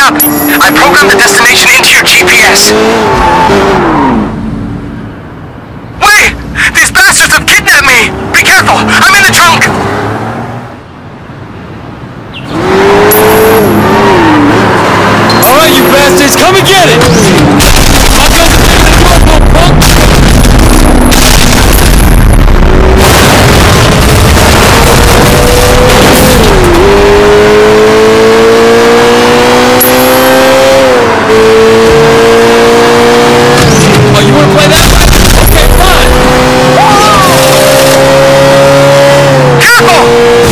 up. I programmed the destination into your GPS. Wait! These bastards have kidnapped me! Be careful! I'm in the trunk! Alright, you bastards, come and get it! I'll go to the UFO, punk! Oh, you wanna play that? Okay, fine! Careful!